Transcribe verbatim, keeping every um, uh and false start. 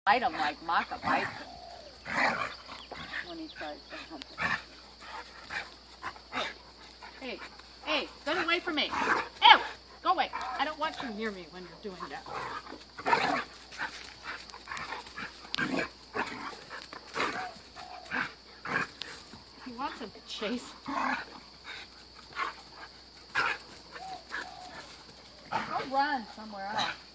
Bite him like Maka bites him when he tries to hump him. Hey, hey, hey, get away from me. Ew, go away. I don't want you near me when you're doing that. He wants him to chase. Go run somewhere else.